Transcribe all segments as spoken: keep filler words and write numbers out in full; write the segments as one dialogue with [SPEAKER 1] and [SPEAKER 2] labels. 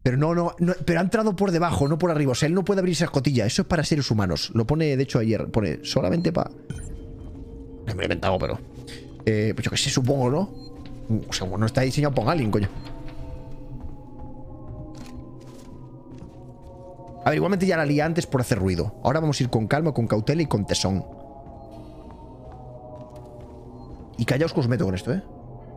[SPEAKER 1] Pero no, no, no, pero ha entrado por debajo, no por arriba. O sea, él no puede abrir esa escotilla. Eso es para seres humanos. Lo pone, de hecho, ayer. Pone solamente para... No me lo he inventado, pero... Eh, pues yo que sé, supongo, ¿no? O sea, no está diseñado por alguien, coño. A ver, igualmente ya la lié antes por hacer ruido. Ahora vamos a ir con calma, con cautela y con tesón. Y callaos que os meto con esto, ¿eh?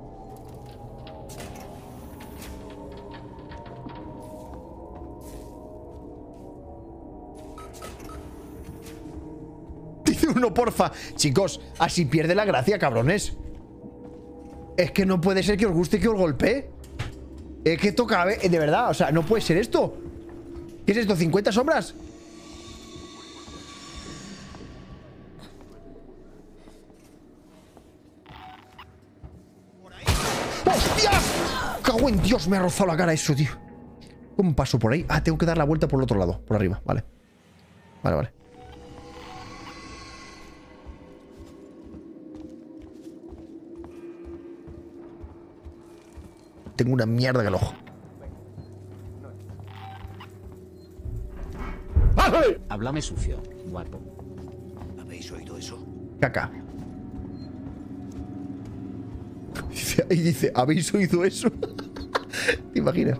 [SPEAKER 1] Dice uno, porfa. Chicos, así pierde la gracia, cabrones. Es que no puede ser que os guste que os golpee. Es que toca, de verdad, o sea, no puede ser esto. ¿Qué es esto? ¿cincuenta sombras? ¡Hostias! ¡Cago en Dios! Me ha rozado la cara eso, tío. ¿Cómo paso por ahí? Ah, tengo que dar la vuelta por el otro lado. Por arriba, vale. Vale, vale. Tengo una mierda en el ojo.
[SPEAKER 2] Háblame sucio, guapo.
[SPEAKER 3] ¿Habéis oído eso?
[SPEAKER 1] Caca. Y dice, ¿habéis oído eso? ¿Te imaginas?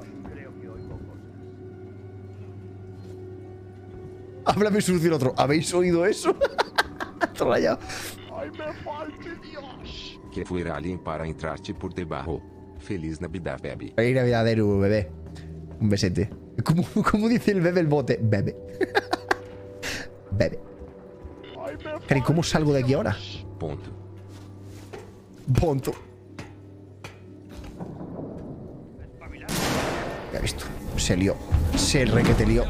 [SPEAKER 1] Háblame sucio el otro. ¿Habéis oído eso? Todo rayado.
[SPEAKER 4] ¡Ay, me falte Dios!
[SPEAKER 5] Que fuera alguien para entrarte por debajo. Feliz Navidad, baby.
[SPEAKER 1] Feliz Navidad, Eru, bebé. Un besete. ¿Cómo, cómo dice el bebé el bote? Bebe. Bebe. Cari, ¿cómo salgo de aquí ahora?
[SPEAKER 5] Ponto.
[SPEAKER 1] Punto. Ya he visto. Se lió. Se requete lió.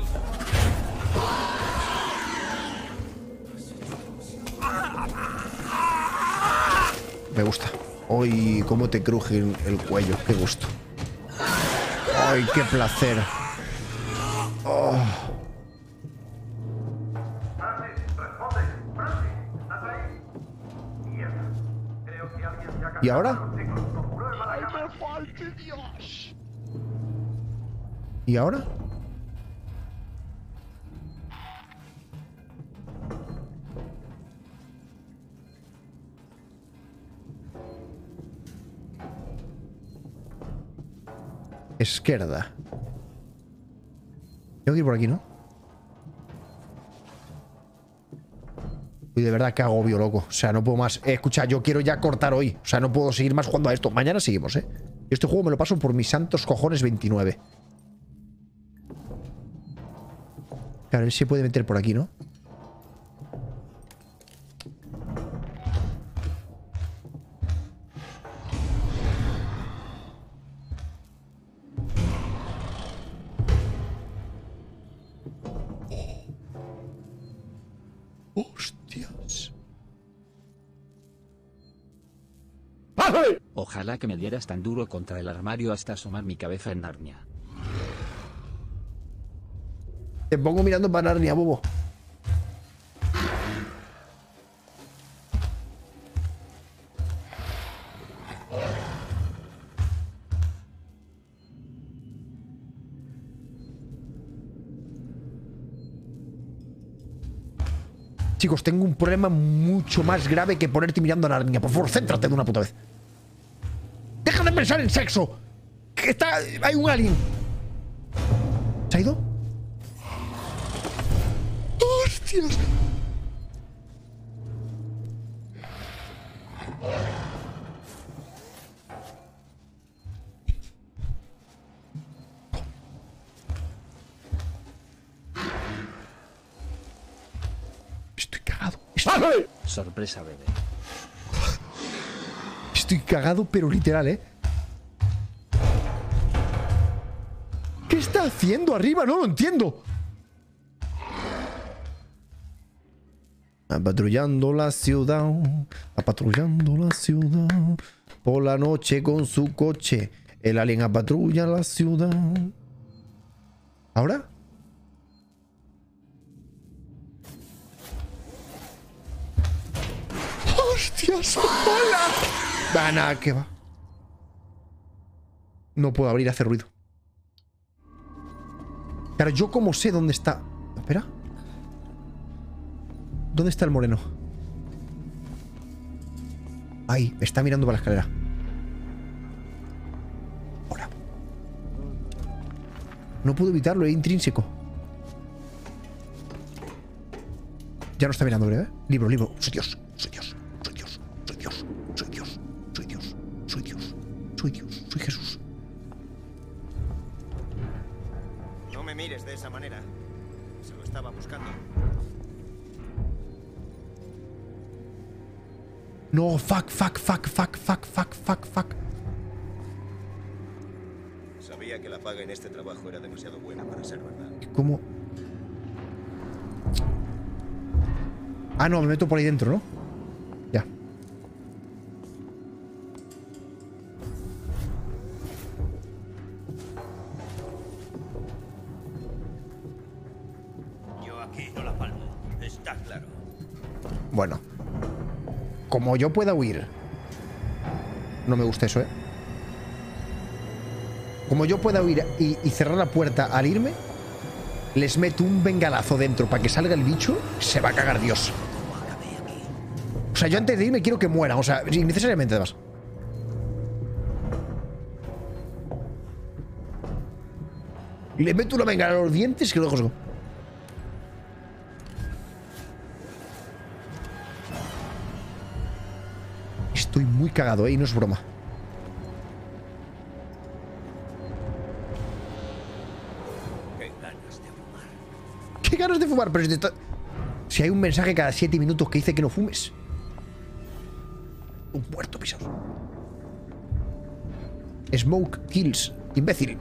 [SPEAKER 1] Me gusta. Ay, cómo te cruje el, el cuello. Qué gusto. Ay, qué placer. Oh. ¿Y ahora?
[SPEAKER 4] ¡Ay, me falte Dios!
[SPEAKER 1] ¿Y ahora? Izquierda. Tengo que ir por aquí, ¿no? Uy, de verdad, que agobio, loco. O sea, no puedo más. Eh, escucha, yo quiero ya cortar hoy. O sea, no puedo seguir más jugando a esto. Mañana seguimos, ¿eh? Este juego me lo paso por mis santos cojones veintinueve. A ver si se puede meter por aquí, ¿no? ¡Hostias!
[SPEAKER 2] Ojalá que me dieras tan duro contra el armario hasta asomar mi cabeza en Narnia.
[SPEAKER 1] Te pongo mirando para Narnia, bobo. Chicos, tengo un problema mucho más grave que ponerte mirando a Narnia. Por favor, céntrate de una puta vez. ¡Deja de pensar en sexo! Que está... hay un alien. ¿Se ha ido? ¡Hostias! Estoy cagado. Estoy...
[SPEAKER 2] Sorpresa, bebé.
[SPEAKER 1] Estoy cagado, pero literal, ¿eh? ¿Qué está haciendo arriba? No lo entiendo. Patrullando la ciudad, patrullando la ciudad. Por la noche con su coche, el alien patrulla la ciudad. ¿Ahora? ¡Hostias! ¡Hola! Va, nada, que va. No puedo abrir, hace ruido. Claro, yo como sé dónde está... Espera. ¿Dónde está el moreno? Ahí, está mirando para la escalera. Ahora. No puedo evitarlo, es intrínseco. Ya no está mirando, ¿eh? Libro, libro. Soy Dios, soy Dios, soy Dios, soy Dios, soy Dios, soy Dios, soy Dios, soy Dios, soy Jesús.
[SPEAKER 3] No me mires de esa manera. Se lo estaba buscando.
[SPEAKER 1] No, fuck, fuck, fuck, fuck, fuck, fuck, fuck, fuck.
[SPEAKER 3] Sabía que la paga en este trabajo era demasiado buena para ser verdad.
[SPEAKER 1] ¿Cómo? Ah, no, me meto por ahí dentro, ¿no? Ya.
[SPEAKER 3] Yo aquí no la palmo. Está claro.
[SPEAKER 1] Bueno. Como yo pueda huir. No me gusta eso, ¿eh? Como yo pueda huir y, y cerrar la puerta al irme, les meto un bengalazo dentro para que salga el bicho, se va a cagar Dios. O sea, yo antes de irme quiero que mueran. O sea, innecesariamente además. Le meto una bengala a los dientes y que lo dejo seco. Estoy muy cagado, ¿eh? Y no es broma.
[SPEAKER 3] Qué ganas de fumar.
[SPEAKER 1] ¿Qué ganas de fumar? Pero si, te está... si hay un mensaje cada siete minutos que dice que no fumes. Un muerto, pisados. Smoke kills. Imbécil.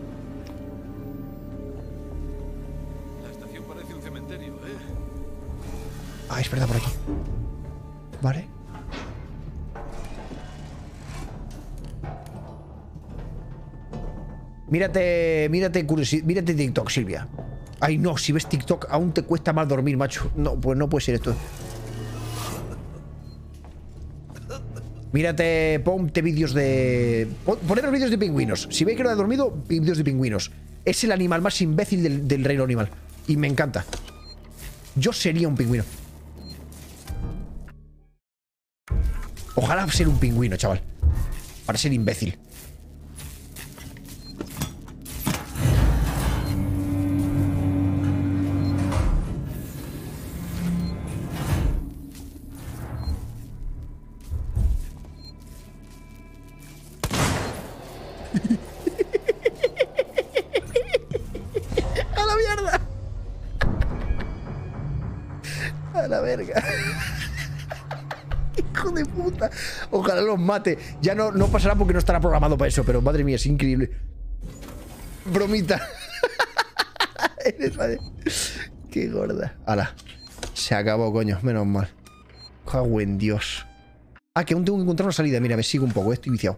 [SPEAKER 4] La estación parece un cementerio, ¿eh?
[SPEAKER 1] Ah, es verdad, por aquí. Vale. Mírate, mírate, curiosi- mírate TikTok, Silvia. Ay, no, si ves TikTok aún te cuesta más dormir, macho. No, pues no puede ser esto. Mírate, ponte vídeos de... Pon, poned los vídeos de pingüinos. Si veis que no he dormido, vídeos de pingüinos. Es el animal más imbécil del, del reino animal. Y me encanta. Yo sería un pingüino. Ojalá ser un pingüino, chaval. Para ser imbécil. ¡A la mierda! ¡A la verga! ¡Hijo de puta! Ojalá los mate. Ya no, no pasará porque no estará programado para eso, pero madre mía, es increíble. Bromita. Eres, madre. Qué gorda. Hala. Se acabó, coño. Menos mal. Cago en Dios. Ah, que aún tengo que encontrar una salida. Mira, me sigo un poco, eh. Estoy viciado.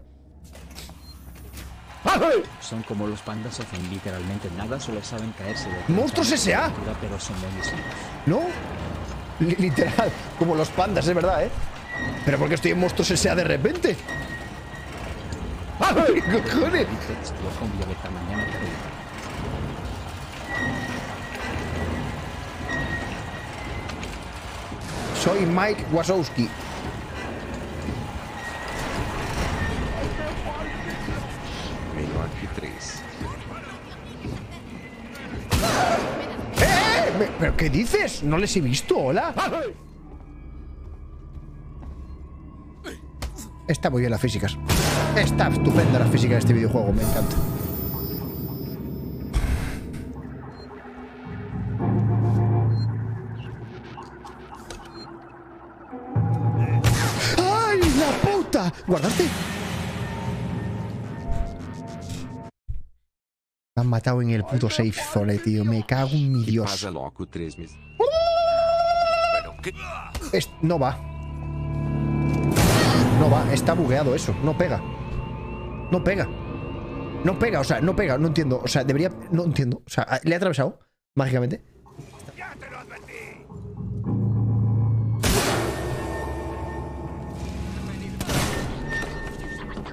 [SPEAKER 2] Son como los pandas, hacen literalmente nada, solo saben caerse de
[SPEAKER 1] ¡Monstruos S A!
[SPEAKER 2] pero son buenísimos.
[SPEAKER 1] ¿No? L- literal. Como los pandas, es verdad, ¿eh? ¿Pero por qué estoy en Monstruos S A de repente? ¡Ay, cojones!
[SPEAKER 2] Explosión violeta mañana terrible.
[SPEAKER 1] Soy Mike Wazowski.
[SPEAKER 5] Menor que tres.
[SPEAKER 1] ¡Eh! Me- ¿Pero qué dices? No les he visto, hola. Está muy bien las físicas. Está estupenda la física de este videojuego, me encanta. ¡Ay, la puta! ¿Guardaste? Me han matado en el puto safe zone, tío. Me cago en mi Dios.
[SPEAKER 5] Pasa loco tres meses.
[SPEAKER 3] ¿Pero qué?
[SPEAKER 1] Es- no va. No va. Está bugueado eso. No pega. No pega. No pega, o sea, no pega. No entiendo. O sea, debería... No entiendo. O sea, le he atravesado mágicamente.
[SPEAKER 3] ¡Ya te lo advertí!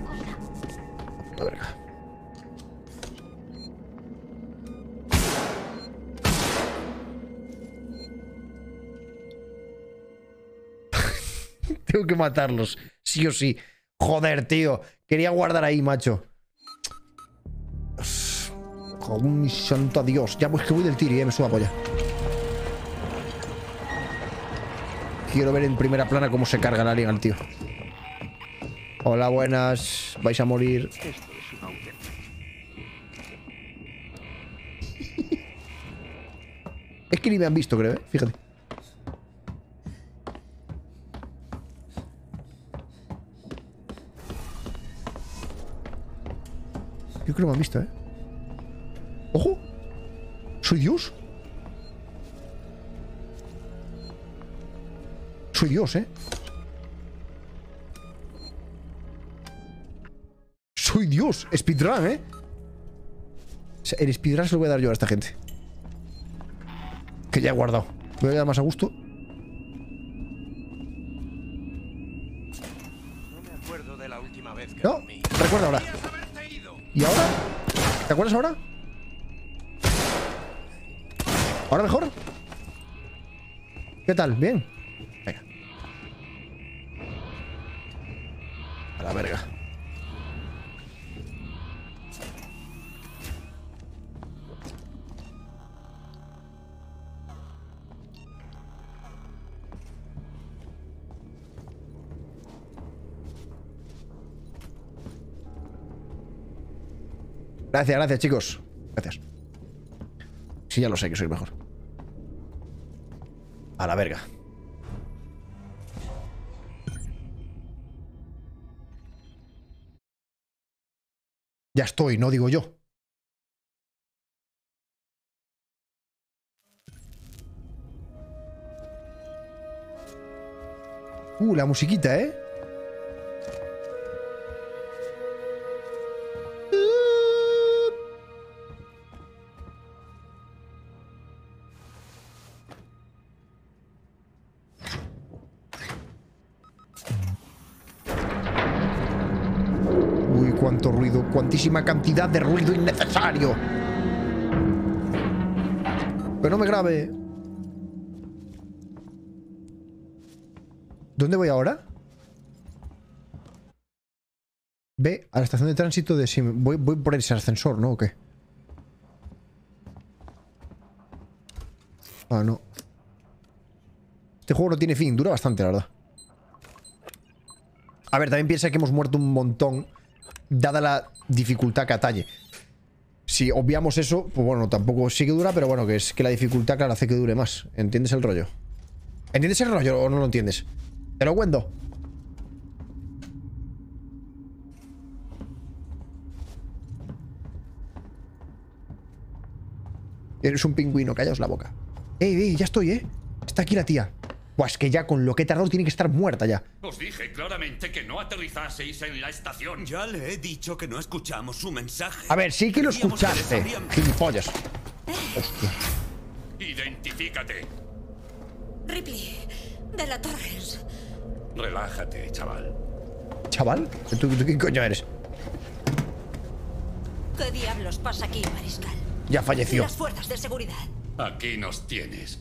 [SPEAKER 1] La verga. Tengo que matarlos. Sí o sí. Joder, tío. Quería guardar ahí, macho. Oh, mi santo Dios. Ya pues que voy del tiri, eh. Me suba polla. Quiero ver en primera plana cómo se carga la liga al tío. Hola, buenas. Vais a morir. Es que ni me han visto, creo, ¿eh? Fíjate. Yo creo que me han visto, ¿eh? ¡Ojo! ¡Soy Dios! Soy Dios, ¿eh? Soy Dios. Speedrun, ¿eh? O sea, el speedrun se lo voy a dar yo a esta gente. Que ya he guardado. Me voy a dar más a gusto.
[SPEAKER 3] No me acuerdo de la última vez que
[SPEAKER 1] No,
[SPEAKER 3] dormí.
[SPEAKER 1] recuerda ahora. ¿Y ahora? ¿Te acuerdas ahora? ¿Ahora mejor? ¿Qué tal? ¿Bien? Venga. A la verga. Gracias, gracias, chicos. Gracias. Sí, ya lo sé que soy mejor. A la verga. Ya estoy, no digo yo. Uh, la musiquita, ¿eh? Uy, cuánto ruido, cuantísima cantidad de ruido innecesario. Pero no me grabe. ¿Dónde voy ahora? Ve a la estación de tránsito de Sim. Voy, voy por ese ascensor, ¿no? ¿O qué? Ah, no. Este juego no tiene fin. Dura bastante, la verdad. A ver, también piensa que hemos muerto un montón, dada la dificultad que atañe. Si obviamos eso, pues bueno, tampoco sí que dura, pero bueno, que es que la dificultad, claro, hace que dure más. ¿Entiendes el rollo? ¿Entiendes el rollo o no lo entiendes? Te lo cuento. Eres un pingüino, callaos la boca. ¡Ey, ey! Ya estoy, ¿eh? Está aquí la tía. Pues que ya con lo que he tardado tiene que estar muerta ya.
[SPEAKER 6] Os dije claramente que no aterrizaseis en la estación.
[SPEAKER 7] Ya le he dicho que no escuchamos su mensaje.
[SPEAKER 1] A ver, sí que lo escuchaste. Gilipollas. Hostia.
[SPEAKER 6] Identifícate.
[SPEAKER 8] Ripley, de la Torres.
[SPEAKER 6] Relájate, chaval.
[SPEAKER 1] ¿Chaval? ¿Tú, tú quién coño eres?
[SPEAKER 8] ¿Qué diablos pasa aquí, Mariscal?
[SPEAKER 1] Ya falleció.
[SPEAKER 8] Las fuerzas de seguridad.
[SPEAKER 6] Aquí nos tienes.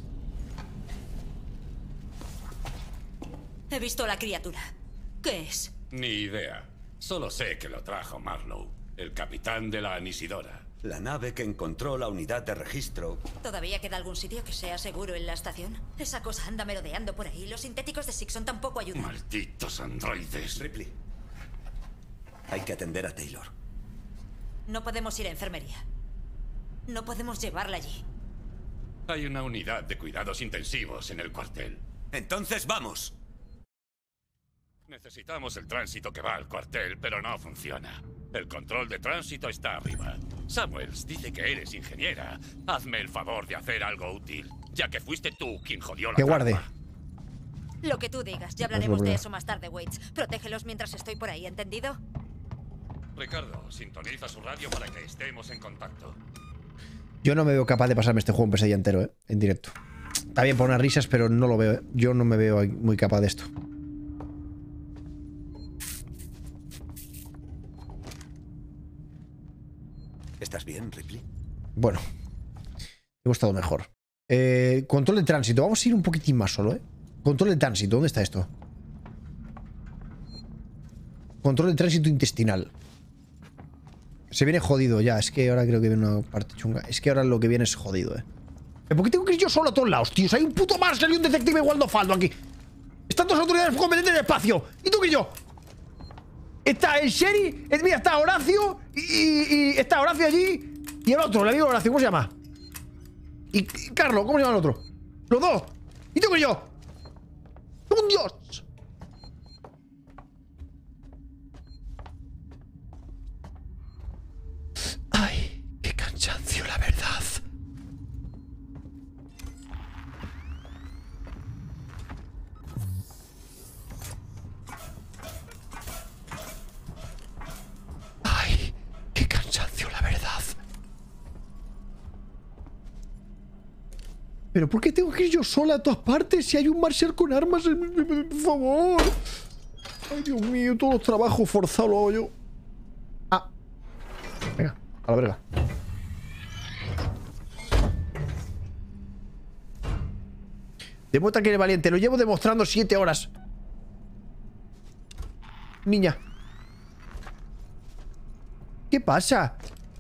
[SPEAKER 8] He visto a la criatura. ¿Qué es?
[SPEAKER 6] Ni idea. Solo sé que lo trajo Marlowe, el capitán de la Anisidora.
[SPEAKER 7] La nave que encontró la unidad de registro.
[SPEAKER 8] ¿Todavía queda algún sitio que sea seguro en la estación? Esa cosa anda merodeando por ahí. Los sintéticos de Sixon tampoco ayudan.
[SPEAKER 6] Malditos androides.
[SPEAKER 7] Ripley, hay que atender a Taylor.
[SPEAKER 8] No podemos ir a enfermería. No podemos llevarla allí.
[SPEAKER 6] Hay una unidad de cuidados intensivos en el cuartel.
[SPEAKER 7] Entonces vamos.
[SPEAKER 6] Necesitamos el tránsito que va al cuartel, pero no funciona. El control de tránsito está arriba. Samuels dice que eres ingeniera. Hazme el favor de hacer algo útil, ya que fuiste tú quien jodió la
[SPEAKER 1] Que guarde.
[SPEAKER 6] trampa.
[SPEAKER 8] Lo que tú digas. Ya hablaremos de eso más tarde, Waits. Protégelos mientras estoy por ahí, ¿entendido?
[SPEAKER 6] Ricardo, sintoniza su radio para que estemos en contacto.
[SPEAKER 1] Yo no me veo capaz de pasarme este juego en pesadilla entero, ¿eh? En directo. Está bien por unas risas, pero no lo veo, ¿eh? Yo no me veo muy capaz de esto.
[SPEAKER 7] ¿Estás bien, Ripley?
[SPEAKER 1] Bueno. Me ha gustado mejor. Eh, control de tránsito. Vamos a ir un poquitín más solo, ¿eh? Control de tránsito. ¿Dónde está esto? Control de tránsito intestinal. Se viene jodido ya. Es que ahora creo que viene una parte chunga. Es que ahora lo que viene es jodido, eh. ¿Por qué tengo que ir yo solo a todos lados, tío? O sea, hay un puto Marshall y un detective Waldo Faldo aquí. Están dos autoridades competentes de espacio. ¿Y tú que yo? Está el Sherry. eh, Mira, está Horacio. Y, y, y está Horacio allí. Y el otro, el amigo Horacio, ¿cómo se llama? Y, y Carlos, ¿cómo se llama el otro? Los dos. ¿Y tú que yo? ¡Un dios! Ay, qué cansancio, la verdad. Ay, qué cansancio, la verdad. ¿Pero por qué tengo que ir yo sola a todas partes si hay un Marshall con armas? Por favor. Ay, Dios mío, todos los trabajos forzados lo hago yo. Ah. Venga, a la verga. Demuestra que eres valiente. Lo llevo demostrando siete horas. Niña. ¿Qué pasa?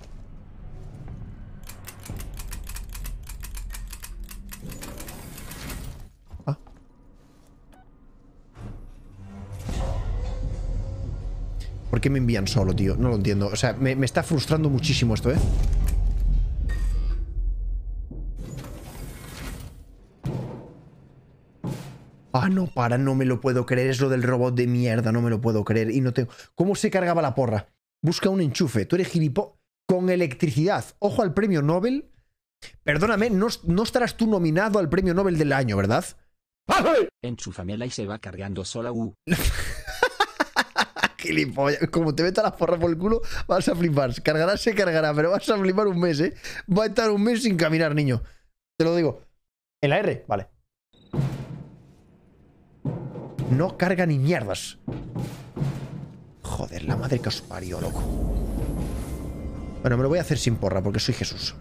[SPEAKER 1] Ah. ¿Por qué me envían solo, tío? No lo entiendo. O sea, me, me está frustrando muchísimo esto, ¿eh? Ah, no, para, no me lo puedo creer. Es lo del robot de mierda, no me lo puedo creer. Y no tengo... ¿Cómo se cargaba la porra? Busca un enchufe. Tú eres gilipollas. Con electricidad. Ojo al premio Nobel. Perdóname, no, no estarás tú nominado al premio Nobel del año, ¿verdad?
[SPEAKER 2] Enchúfamela y se va cargando sola. Uh.
[SPEAKER 1] Gilipollas. Como te meta las porras por el culo, vas a flipar. Cargará, se cargará, pero vas a flipar un mes, ¿eh? Va a estar un mes sin caminar, niño. Te lo digo. ¿En la R? Vale. No carga ni mierdas. Joder, la madre que os parió, loco. Bueno, me lo voy a hacer sin porra porque soy Jesús.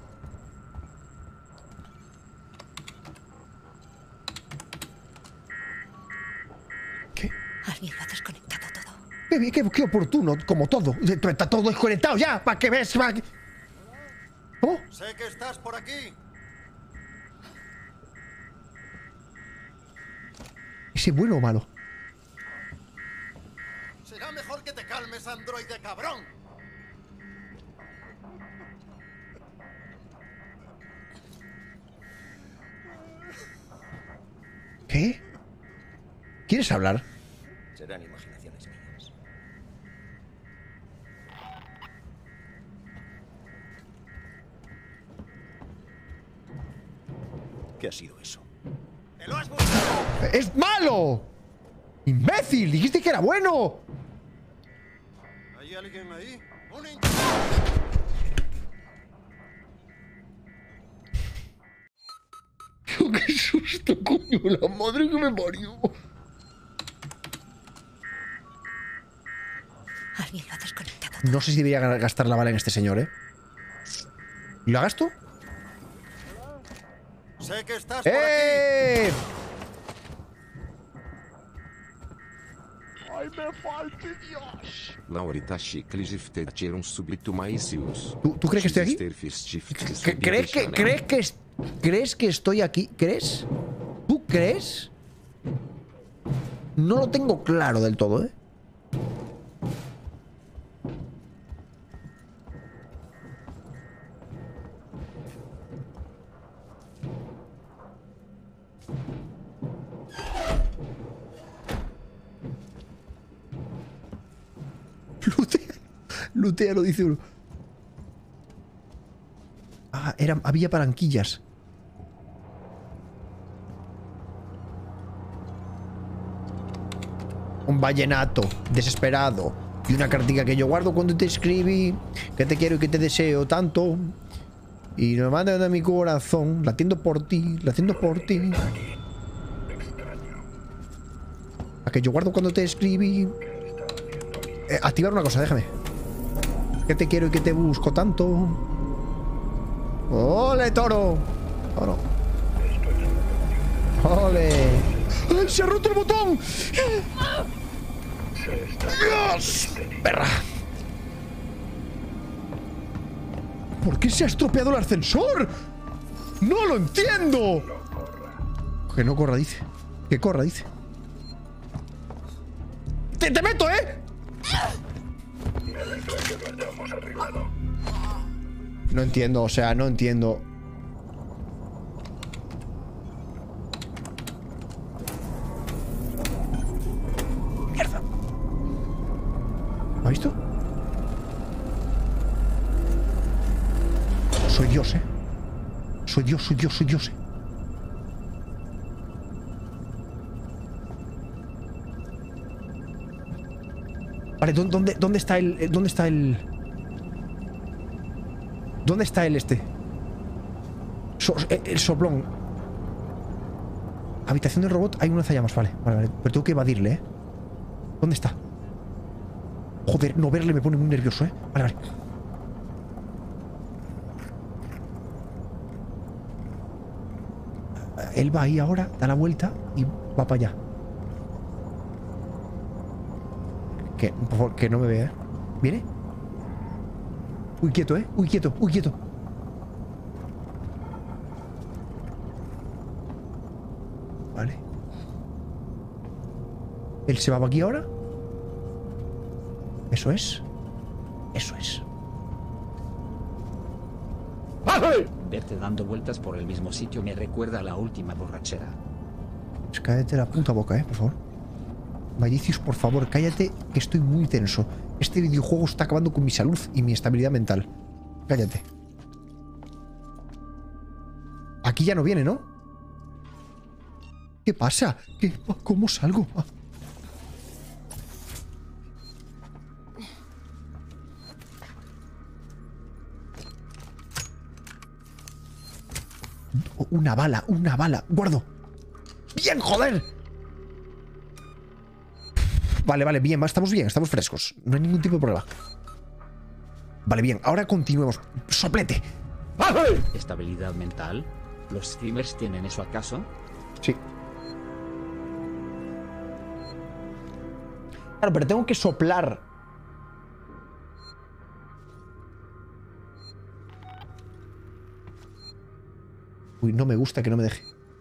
[SPEAKER 1] ¿Qué?
[SPEAKER 8] Alguien lo ha desconectado todo.
[SPEAKER 1] Qué, qué, qué oportuno, como todo. Está todo desconectado ya, para que ves. Pa que... ¿Cómo?
[SPEAKER 3] Sé que estás por aquí.
[SPEAKER 1] ¿Ese bueno o malo?
[SPEAKER 3] Será mejor que te calmes, androide cabrón.
[SPEAKER 1] ¿Qué? ¿Quieres hablar?
[SPEAKER 3] Serán imaginaciones mías. ¿Qué ha sido eso? ¡Te lo has buscado!
[SPEAKER 1] ¡Es malo! ¡Imbécil! ¡Dijiste que era bueno!
[SPEAKER 3] ¿Hay alguien ahí? ¡Un in...
[SPEAKER 1] ¡Qué susto, coño! ¡La madre que me parió!
[SPEAKER 8] Alguien lo ha desconectado.
[SPEAKER 1] No sé si debería gastar la bala en este señor, ¿eh? ¿La gasto?
[SPEAKER 3] Sé que estás
[SPEAKER 1] ¡Eh!
[SPEAKER 3] por aquí. ¡Ay, me falte Dios!
[SPEAKER 5] Laurita Chiclifter tiram subito maicius.
[SPEAKER 1] ¿Tú, ¿Tú crees que estoy aquí? ¿Cre- ¿Crees que, crees, que, es- ¿Crees que estoy aquí? ¿Crees? ¿Tú crees? No lo tengo claro del todo, ¿eh? Lutea, lutea, lo dice uno. Ah, era, había palanquillas. Un vallenato desesperado y una cartica que yo guardo cuando te escribí, que te quiero y que te deseo tanto. Y me manda de mi corazón, latiendo por ti, latiendo por ti. La que yo guardo cuando te escribí. Eh, activar una cosa, déjame. Que te quiero y que te busco tanto. ¡Ole, toro! Toro. ¡Ole! ¡Ay, se ha roto el botón! ¡Dios! ¡Perra! ¿Por qué se ha estropeado el ascensor? ¡No lo entiendo! Que no corra, dice. Que corra, dice. ¡Te, te meto, eh! No entiendo, o sea, no entiendo. Mierda. ¿Lo has visto? Soy Dios, eh. Soy Dios, soy Dios, soy Dios, eh. Vale, ¿dónde, dónde está el... ¿Dónde está el... ¿Dónde está el este? So, el, el soplón. Habitación del robot. Hay un lanzallamas, vale, vale, vale. Pero tengo que evadirle, ¿eh? ¿Dónde está? Joder, no verle me pone muy nervioso, ¿eh? Vale, vale. Él va ahí ahora, da la vuelta y va para allá. Que, por favor, que no me vea, ¿eh? ¿Viene? Uy, quieto, ¿eh? Uy, quieto, uy, quieto. Vale. Él se va para aquí ahora. Eso es. Eso es.
[SPEAKER 2] Verte dando vueltas por el mismo sitio me recuerda a la última borrachera.
[SPEAKER 1] Pues cállate la puta boca, eh, por favor. Vallicius, por favor, cállate, que estoy muy tenso. Este videojuego está acabando con mi salud y mi estabilidad mental. Cállate. Aquí ya no viene, ¿no? ¿Qué pasa? ¿Qué? ¿Cómo salgo? Ah. Una bala, una bala. Guardo. ¡Bien, joder! Vale, vale, bien. Estamos bien, estamos frescos. No hay ningún tipo de problema. Vale, bien. Ahora continuemos. ¡Soplete! ¡Vale!
[SPEAKER 2] ¿Estabilidad mental? ¿Los streamers tienen eso acaso?
[SPEAKER 1] Sí. Claro, pero tengo que soplar. Uy, no me gusta que no me deje.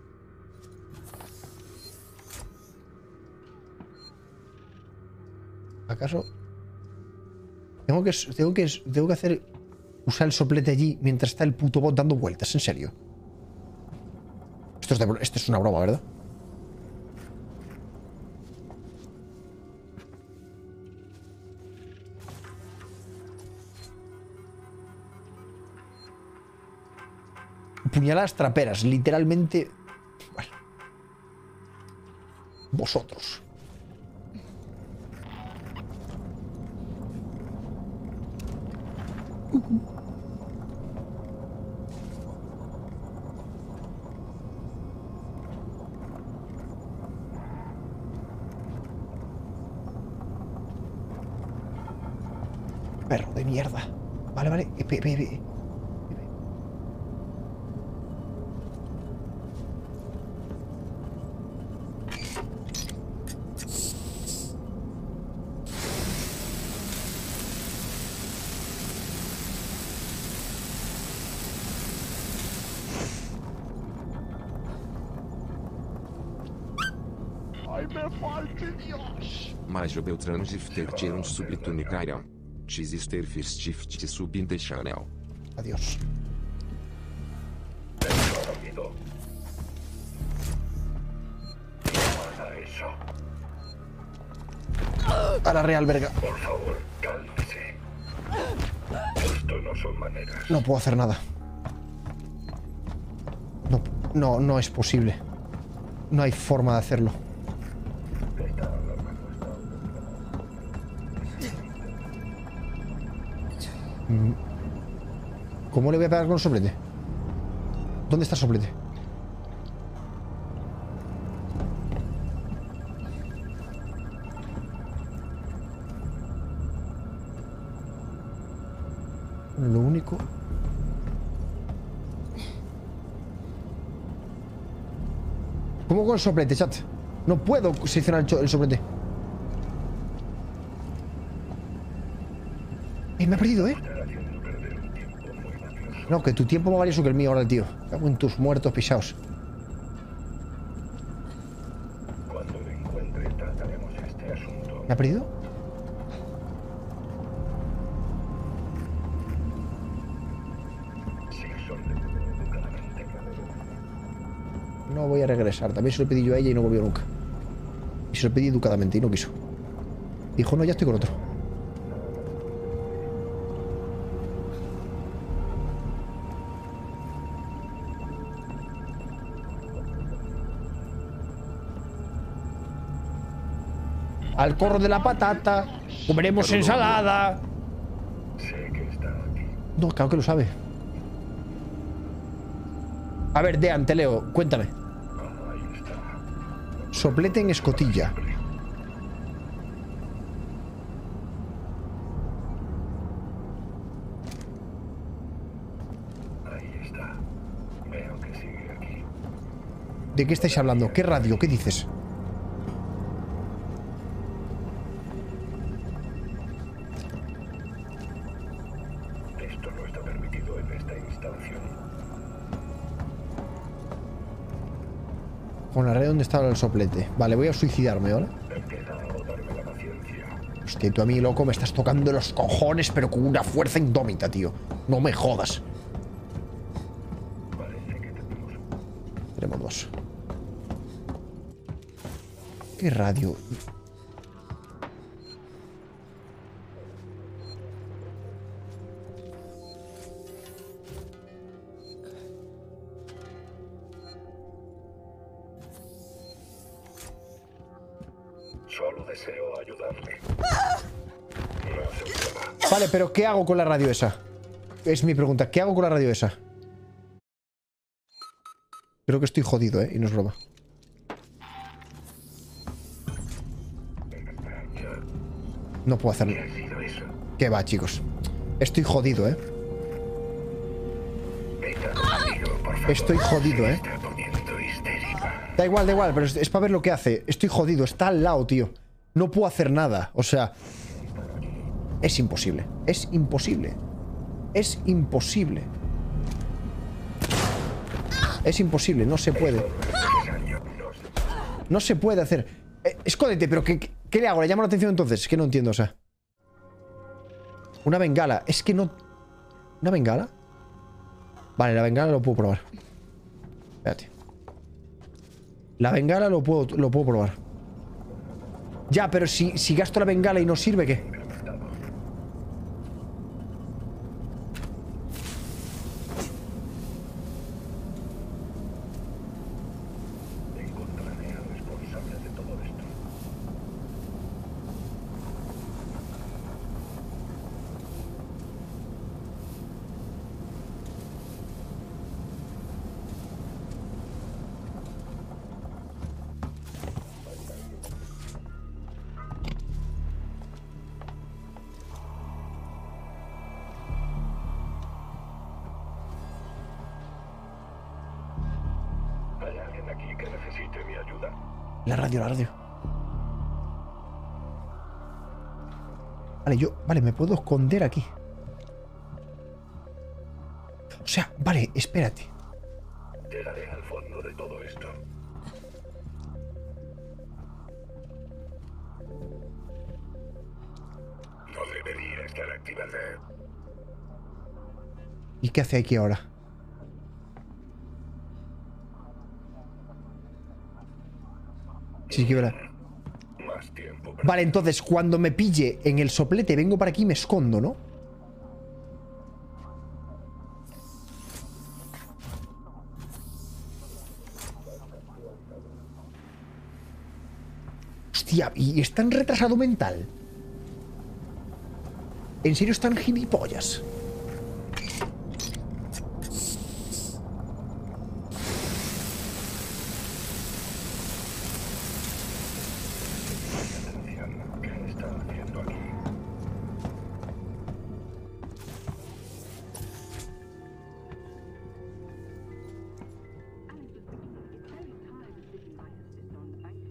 [SPEAKER 1] ¿Acaso? Tengo que, tengo que, tengo que hacer... Usar el soplete allí mientras está el puto bot dando vueltas, en serio. Esto es, de, esto es una broma, ¿verdad? Puñaladas traperas, literalmente. Bueno. Vosotros. Uh -huh. Perro de mierda. Vale, vale. Epe, epe, epe.
[SPEAKER 5] Mas o Beltrano Gifter ter um subtunicaram. Xister Firstift Subin de Chanel.
[SPEAKER 1] Adiós. A la real verga.
[SPEAKER 9] Por favor, cálmese. Esto no son maneras.
[SPEAKER 1] No puedo hacer nada. No, no, no es posible. No hay forma de hacerlo. ¿Cómo le voy a pegar con el soplete? ¿Dónde está el soplete? Bueno, lo único... ¿Cómo con el soplete, chat? No puedo seleccionar el, el soplete. Eh, me ha perdido, ¿eh? No, que tu tiempo más valioso que el mío ahora, el tío. Cago en tus muertos pisados.
[SPEAKER 9] Cuando lo encuentre, trataremos este asunto.
[SPEAKER 1] ¿Me ha perdido? No voy a regresar. También se lo pedí yo a ella y no volvió nunca. Y se lo pedí educadamente y no quiso. Dijo, no, ya estoy con otro. Al corro de la patata. Comeremos ensalada.
[SPEAKER 9] Sé que está aquí.
[SPEAKER 1] No, claro que lo sabe. A ver, Dean, te leo. Cuéntame.
[SPEAKER 9] Ahí está.
[SPEAKER 1] Soplete en escotilla.
[SPEAKER 9] Ahí está. Veo que sigue aquí.
[SPEAKER 1] ¿De qué estáis hablando? ¿Qué radio? ¿Qué dices?
[SPEAKER 9] Esto no está permitido en esta instalación.
[SPEAKER 1] Con la red donde estaba el soplete. Vale, voy a suicidarme ahora.
[SPEAKER 9] Empieza a agotarme la paciencia.
[SPEAKER 1] Hostia, tú a mí, loco, me estás tocando los cojones, pero con una fuerza indómita, tío. No me jodas.
[SPEAKER 9] Parece que tenemos.
[SPEAKER 1] Tenemos dos. ¿Qué radio?
[SPEAKER 9] Solo deseo ayudarle. No se mueva.
[SPEAKER 1] Vale, pero ¿qué hago con la radio esa? Es mi pregunta. ¿Qué hago con la radio esa? Creo que estoy jodido, ¿eh? Y no es broma. No puedo hacer
[SPEAKER 9] ¿Qué
[SPEAKER 1] nada.
[SPEAKER 9] ha sido eso?
[SPEAKER 1] ¿Qué va, chicos? Estoy jodido, ¿eh?
[SPEAKER 9] Venga conmigo, por favor.
[SPEAKER 1] Estoy jodido,
[SPEAKER 9] Se
[SPEAKER 1] ¿eh?
[SPEAKER 9] está poniendo histérica.
[SPEAKER 1] Da igual, da igual, pero es, es para ver lo que hace. Estoy jodido, está al lado, tío. No puedo hacer nada. O sea... Es imposible. Es imposible. Es imposible. Es imposible, no se puede. No se puede hacer. Eh, escóndete, pero ¿qué, ¿qué le hago? ¿Le llamo la atención entonces? Es que no entiendo, o sea. Una bengala. Es que no... ¿Una bengala? Vale, la bengala lo puedo probar. Espérate. La bengala lo puedo, lo puedo probar. Ya, pero si, si gasto la bengala y no sirve, ¿qué?
[SPEAKER 9] Encontraré al responsable de todo esto. ¿Hay alguien aquí que necesite mi ayuda?
[SPEAKER 1] La radio, la radio. Vale, yo... Vale, me puedo esconder aquí. O sea, vale, espérate.
[SPEAKER 9] Llegaré al fondo de todo esto. No debería estar activada.
[SPEAKER 1] ¿Y qué hace aquí ahora? Sí, que verá.
[SPEAKER 9] Más tiempo.
[SPEAKER 1] Vale, entonces, cuando me pille en el soplete, vengo para aquí y me escondo, ¿no? Hostia, ¿y es tan retrasado mental? ¿En serio están gilipollas?
[SPEAKER 9] ¿Qué está haciendo aquí?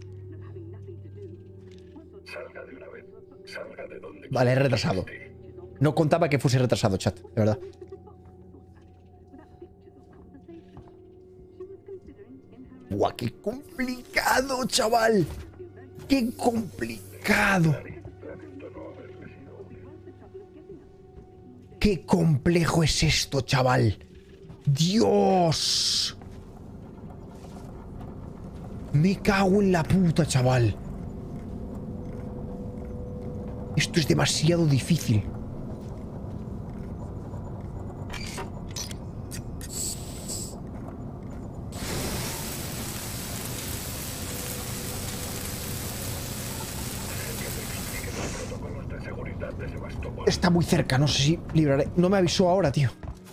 [SPEAKER 9] Salga de una vez. Salga de donde
[SPEAKER 1] Vale, es retrasado.
[SPEAKER 9] esté.
[SPEAKER 1] No contaba que fuese retrasado, chat, de verdad. ¡Buah, qué complicado, chaval! ¡Qué complicado! ¡Qué complejo es esto, chaval! ¡Dios! Me cago en la puta, chaval. Esto es demasiado difícil. Está muy cerca, no sé si libraré. No me avisó ahora, tío.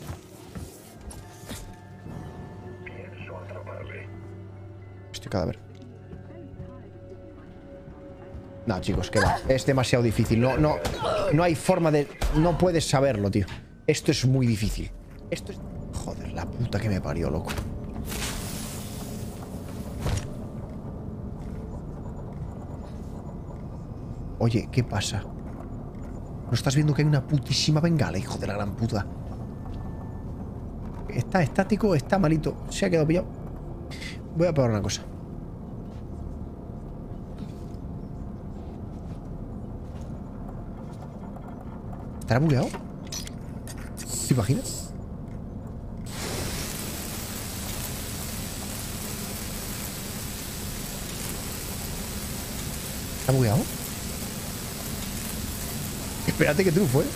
[SPEAKER 1] Este cadáver. No, chicos, que va. Es demasiado difícil. No, no, no hay forma de... No puedes saberlo, tío. Esto es muy difícil. Esto es... Joder, la puta que me parió, loco. Oye, ¿qué pasa? ¿No estás viendo que hay una putísima bengala, hijo de la gran puta? Está estático, está malito. Se ha quedado pillado. Voy a probar una cosa. ¿Estará bugueado? ¿Te imaginas? ¿Está bugueado? Espérate que triunfo, ¿eh?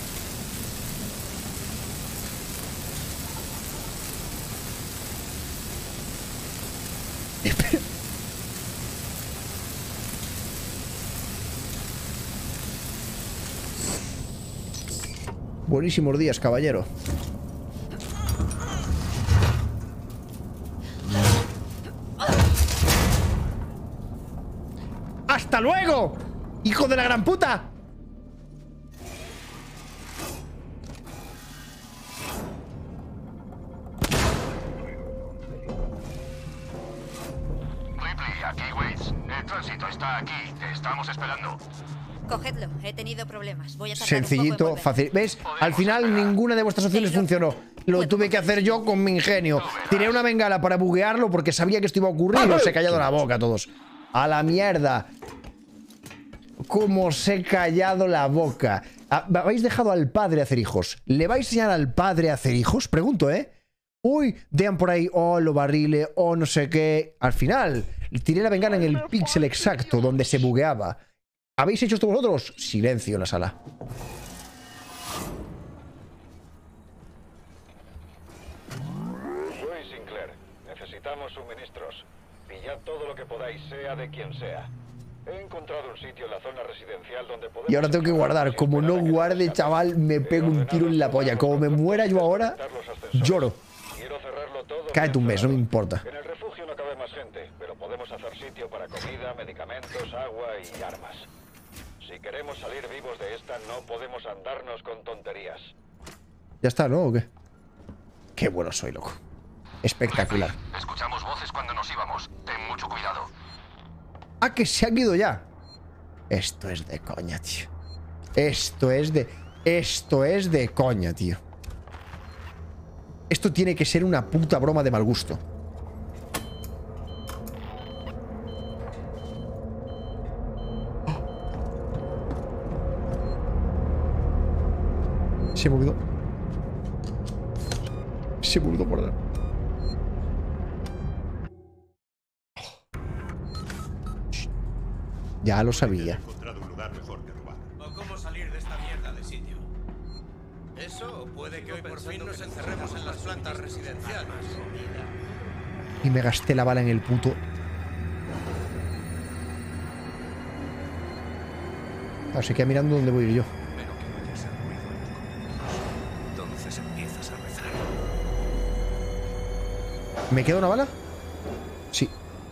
[SPEAKER 1] Espera. Buenísimos días, caballero. ¡Hasta luego! ¡Hijo de la gran puta!
[SPEAKER 8] Cogedlo, he tenido problemas. Voy a tardar
[SPEAKER 1] Sencillito, fácil. ¿Ves? Al final ninguna de vuestras opciones funcionó. Lo tuve que hacer yo con mi ingenio. Tiré una bengala para buguearlo porque sabía que esto iba a ocurrir. Os he callado la boca a todos. A la mierda. ¿Cómo os he callado la boca? ¿Habéis dejado al padre hacer hijos? ¿Le vais a enseñar al padre a hacer hijos? Pregunto, ¿eh? Uy, vean por ahí, oh, lo barrile, oh, no sé qué. Al final, tiré la bengala en el píxel exacto donde se bugueaba. ¿Habéis hecho esto vosotros? Silencio en la sala.
[SPEAKER 9] Soy Sinclair. Necesitamos suministros. Pillad todo lo que podáis, sea de quien sea. He encontrado un sitio en la zona residencial donde podemos...
[SPEAKER 1] Y ahora tengo que guardar. Como no guarde, chaval, me pego un tiro en la polla. Como me muera yo ahora, lloro. Cáete un mes, no me importa.
[SPEAKER 9] En el refugio no cabe más gente, pero podemos hacer sitio para comida, medicamentos, agua y armas. Si queremos salir vivos de esta, no podemos andarnos con tonterías.
[SPEAKER 1] Ya está, ¿no? ¿O qué? Qué bueno soy, loco. Espectacular.
[SPEAKER 10] Escuchamos voces cuando nos íbamos. Ten mucho cuidado.
[SPEAKER 1] Ah, que se han ido ya. Esto es de coña, tío. Esto es de... Esto es de coña, tío. Esto tiene que ser una puta broma de mal gusto. Se ha movido. Se ha movido por ahí. Ya lo sabía.
[SPEAKER 11] ¿O cómo salir de esta mierda de sitio? Eso, o puede que hoy por fin nos encerremos en las plantas residenciales.
[SPEAKER 1] Y me gasté la bala en el puto... Ahora se queda mirando dónde voy a ir yo.
[SPEAKER 11] Entonces empiezas a rezar.
[SPEAKER 1] ¿Me queda una bala? Sí.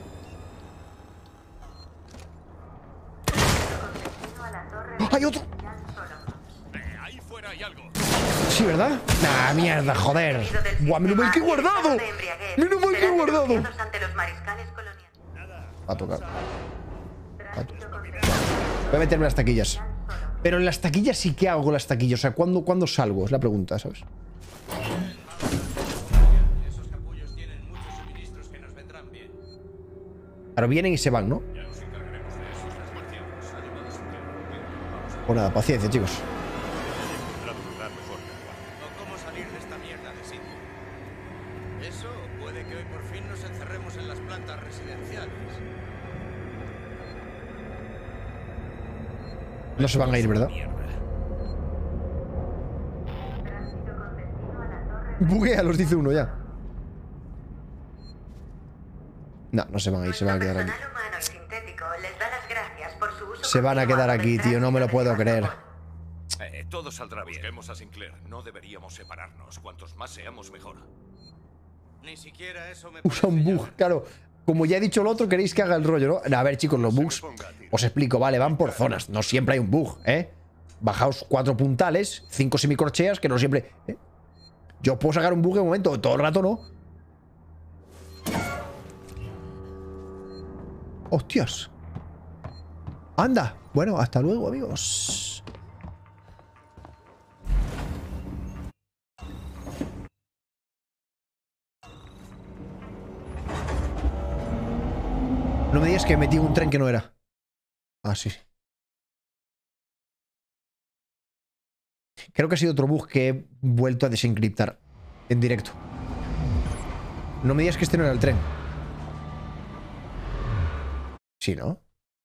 [SPEAKER 1] ¡Hay otro!
[SPEAKER 6] Ahí fuera hay algo.
[SPEAKER 1] Sí, ¿verdad? Nah, mierda, joder. Buah, menos mal que he guardado. Menos mal que he guardado. Va a tocar. Va a tocar. Voy a meterme las taquillas. Pero en las taquillas sí que hago con las taquillas. O sea, ¿cuándo, ¿cuándo salgo? Es la pregunta, ¿sabes?
[SPEAKER 11] Esos capullos tienen muchos suministros que nos vendrán bien.
[SPEAKER 1] Pero vienen y se van, ¿no?
[SPEAKER 4] Ya nos encargaremos de eso. Los marcianos, además de que
[SPEAKER 1] Pues nada, paciencia, chicos.
[SPEAKER 4] encontrado un lugar mejor que el cuarto.
[SPEAKER 11] ¿O cómo salir de esta mierda de sitio? Eso, o puede que hoy por fin nos encerremos en las plantas residenciales.
[SPEAKER 1] No se van a ir, ¿verdad? Buguealos, dice uno ya. No, no se van a ir, se van a quedar aquí. Se van a quedar aquí, tío, no me lo puedo creer.
[SPEAKER 9] Eh, todo saldrá bien.
[SPEAKER 4] Busquemos a Sinclair. No deberíamos separarnos. Cuantos más seamos, mejor.
[SPEAKER 11] Ni siquiera eso me
[SPEAKER 1] Usa un bug, claro. Como ya he dicho el otro, queréis que haga el rollo, ¿no? A ver, chicos, los bugs. Os explico, vale, van por zonas. No siempre hay un bug, ¿eh? Bajaos cuatro puntales, cinco semicorcheas, que no siempre. ¿eh? Yo puedo sacar un bug en un momento, todo el rato no. ¡Hostias! ¡Anda! Bueno, hasta luego, amigos. No me digas que metí un tren que no era. Ah, sí. Creo que ha sido otro bug que he vuelto a desencriptar en directo. No me digas que este no era el tren. Sí, ¿no?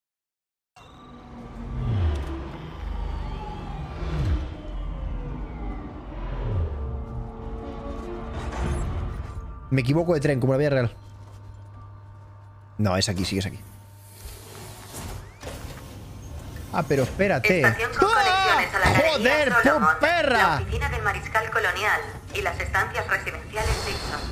[SPEAKER 1] Me equivoco de tren, como la vida real. No, es aquí, sí es aquí. Ah, pero espérate.
[SPEAKER 12] Estación con conexiones a la galería
[SPEAKER 1] ¡Joder,
[SPEAKER 12] Solomon,
[SPEAKER 1] por perra!
[SPEAKER 12] la oficina del Mariscal Colonial y las estancias residenciales Dixon.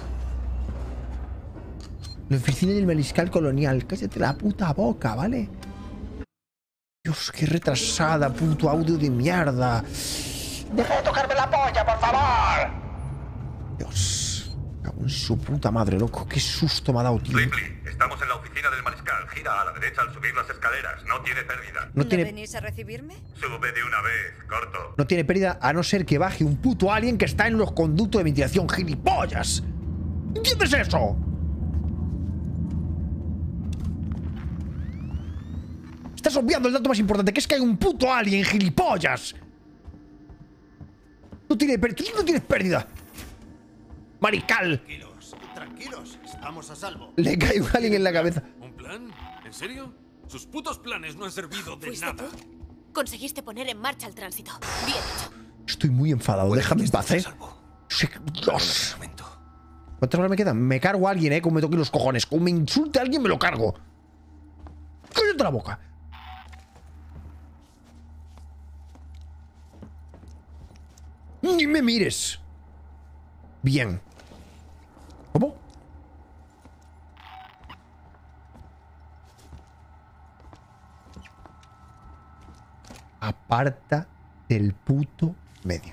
[SPEAKER 1] La oficina del Mariscal Colonial. Cállate la puta boca, ¿vale? Dios, qué retrasada, puto audio de mierda. ¡Deja de tocarme la polla, por favor! Dios. Cago en su puta madre, loco. Qué susto me ha dado, tío.
[SPEAKER 9] Ripley, estamos en la oficina del mariscal. Gira a la derecha al subir las escaleras. No tiene pérdida.
[SPEAKER 1] No
[SPEAKER 8] ¿No
[SPEAKER 1] tiene,
[SPEAKER 8] venís a recibirme?
[SPEAKER 9] Sube de una vez, corto.
[SPEAKER 1] no tiene pérdida a no ser que baje un puto alien que está en los conductos de ventilación. ¡Gilipollas! ¿Entiendes eso? Estás obviando el dato más importante, que es que hay un puto alien, gilipollas. No tiene pérdida. No tienes pérdida. Mariscal.
[SPEAKER 11] Tranquilos, tranquilos, estamos a salvo.
[SPEAKER 1] Le cae un alien en la cabeza.
[SPEAKER 4] ¿Un plan? ¿En serio? Sus putos planes no han servido de
[SPEAKER 13] ¿Fuiste
[SPEAKER 4] nada.
[SPEAKER 13] tú? Conseguiste poner en marcha el tránsito. Bien hecho.
[SPEAKER 1] Estoy muy enfadado. Déjame en paz, ¿eh? Sí, Dios. ¿Cuántas horas me quedan? Me cargo a alguien, ¿eh? Como me toque los cojones. Como me insulte a alguien, me lo cargo. ¡Cállate la boca! Ni me mires. Bien. ¿Cómo? Aparta del puto medio.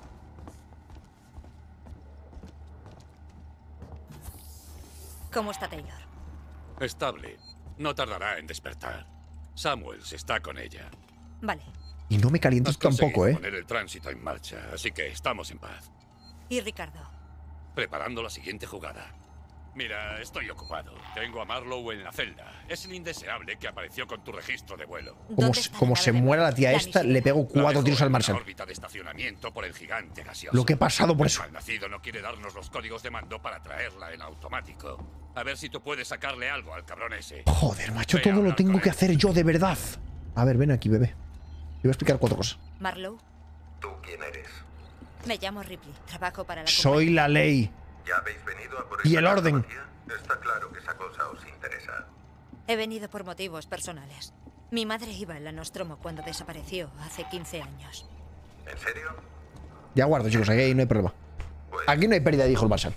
[SPEAKER 8] ¿Cómo está Taylor?
[SPEAKER 6] Estable. No tardará en despertar. Samuels está con ella.
[SPEAKER 8] Vale.
[SPEAKER 1] Y no me calientes
[SPEAKER 6] Has conseguido
[SPEAKER 1] tampoco, ¿eh?
[SPEAKER 6] poner el tránsito en marcha, así que estamos en paz.
[SPEAKER 8] ¿Y Ricardo?
[SPEAKER 6] Preparando la siguiente jugada. Mira, estoy ocupado. Tengo a Marlowe en la celda. Es el indeseable que apareció con tu registro de vuelo.
[SPEAKER 1] Como, se- como se muera la tía esta, le pego cuatro tiros al Marshall.
[SPEAKER 6] órbita de estacionamiento por el gigante gaseoso.
[SPEAKER 1] Lo que he pasado por
[SPEAKER 6] El
[SPEAKER 1] eso.
[SPEAKER 6] malnacido no quiere darnos los códigos de mando para traerla en automático. A ver si tú puedes sacarle algo al cabrón ese.
[SPEAKER 1] Joder, macho,
[SPEAKER 6] Ve a
[SPEAKER 1] todo lo
[SPEAKER 6] hablar
[SPEAKER 1] tengo
[SPEAKER 6] con
[SPEAKER 1] que
[SPEAKER 6] él.
[SPEAKER 1] hacer yo de verdad. A ver, ven aquí, bebé. Te voy a explicar cuatro cosas.
[SPEAKER 8] ¿Marlowe?
[SPEAKER 9] ¿Tú quién eres?
[SPEAKER 8] Me llamo Ripley. Trabajo para la
[SPEAKER 1] Soy la ley.
[SPEAKER 9] ¿Ya habéis venido a por
[SPEAKER 1] Y
[SPEAKER 9] esta
[SPEAKER 1] el
[SPEAKER 9] casa
[SPEAKER 1] orden.
[SPEAKER 9] vacía? Está claro que esa cosa os interesa.
[SPEAKER 8] He venido por motivos personales. Mi madre iba en la Nostromo cuando desapareció hace quince años.
[SPEAKER 9] ¿En serio?
[SPEAKER 1] Ya guardo, chicos, aquí no hay problema. Aquí no hay pérdida, dijo el Marshall.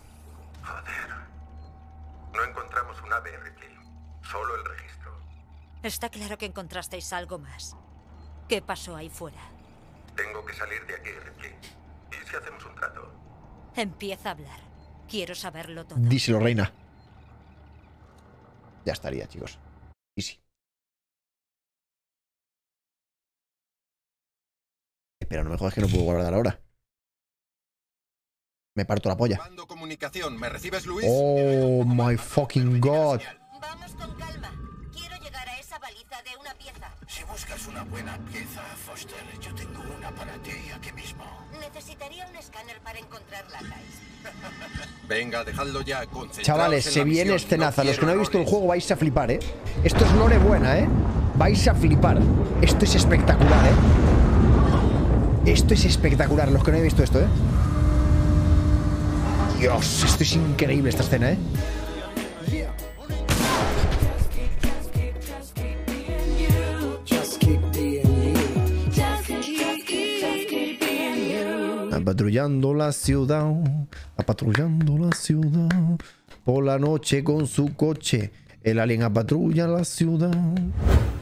[SPEAKER 9] No encontramos un ave, Ripley. Solo el registro.
[SPEAKER 8] Está claro que encontrasteis algo más. ¿Qué pasó ahí fuera?
[SPEAKER 9] Tengo que salir de aquí, Ripley. ¿Y si hacemos un trato?
[SPEAKER 8] Empieza a hablar. Quiero saberlo todo.
[SPEAKER 1] Díselo, reina. Ya estaría, chicos. Easy. Espera, no me jodas que no puedo guardar ahora. Me parto la polla.
[SPEAKER 9] Comunicación. ¿Me recibes, Luis?
[SPEAKER 1] Oh my fucking god.
[SPEAKER 12] Vamos con calma. Quiero llegar a esa baliza de una pieza.
[SPEAKER 14] Si buscas una buena pieza, Foster, yo tengo una para ti aquí mismo.
[SPEAKER 12] Necesitaría un escáner para encontrarla, Guys.
[SPEAKER 9] Venga, dejadlo ya. Concentraos
[SPEAKER 1] Chavales,
[SPEAKER 9] en
[SPEAKER 1] se
[SPEAKER 9] la
[SPEAKER 1] viene
[SPEAKER 9] misión.
[SPEAKER 1] escenaza.
[SPEAKER 9] No
[SPEAKER 1] Los que no
[SPEAKER 9] quiero
[SPEAKER 1] habéis visto el
[SPEAKER 9] errores.
[SPEAKER 1] juego vais a flipar, ¿eh? Esto es lore buena, ¿eh? Vais a flipar. Esto es espectacular, ¿eh? Esto es espectacular. Los que no habéis visto esto, ¿eh? Dios, esto es increíble esta escena, ¿eh? Patrullando la ciudad, patrullando la ciudad. Por la noche con su coche, el alien apatrulla la ciudad.